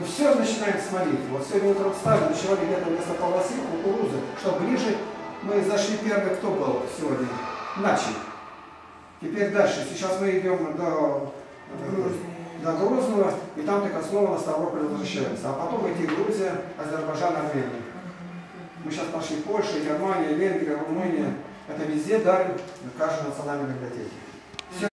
Мы все начинаем с молитвы. Вот сегодня утром встали, ночевали где-то вместо полосы, кукурузы, что ближе. Мы зашли первый, кто был сегодня? Начали. Теперь дальше. Сейчас мы идем до Грозного, и там только снова на Ставрополь возвращаемся. А потом идти Грузия, Азербайджан, Армения. Мы сейчас пошли Польша, Германия, Венгрия, Румыния. Это везде дарим в каждой национальной библиотеке.